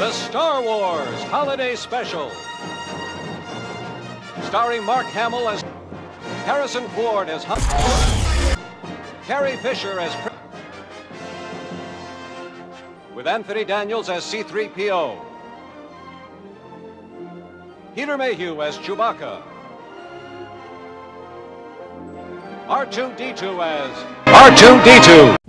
The Star Wars Holiday Special. Starring Mark Hamill as Harrison Ford as Han, Carrie Fisher as with Anthony Daniels as C-3PO, Peter Mayhew as Chewbacca, R2-D2 as R2-D2.